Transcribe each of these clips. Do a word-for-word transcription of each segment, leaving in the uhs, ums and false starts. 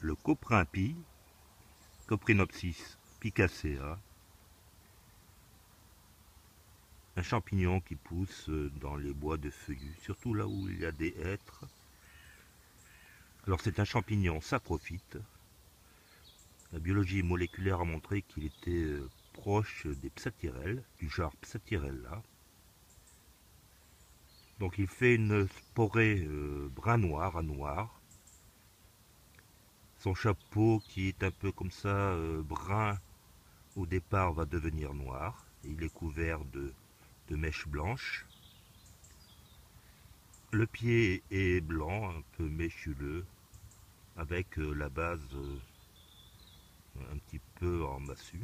le Coprinpie, Coprinopsis picacea, un champignon qui pousse dans les bois de feuillus, surtout là où il y a des hêtres. Alors c'est un champignon saprophyte. La biologie moléculaire a montré qu'il était proche des Psathyrelles, du genre Psathyrella. Donc il fait une sporée euh, brun noir à noir. Son chapeau qui est un peu comme ça, euh, brun au départ, va devenir noir. Et il est couvert de, de mèches blanches. Le pied est blanc, un peu méchuleux, avec euh, la base euh, un petit peu en massue.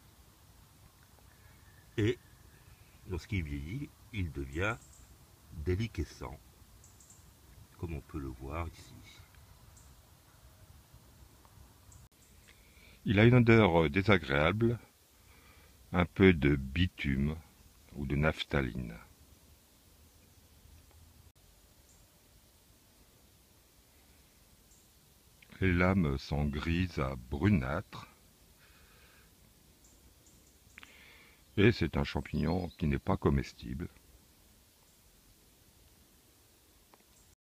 Et lorsqu'il vieillit, il devient déliquescent, comme on peut le voir ici. Il a une odeur désagréable, un peu de bitume ou de naphtaline. Les lames sont grises à brunâtres et c'est un champignon qui n'est pas comestible.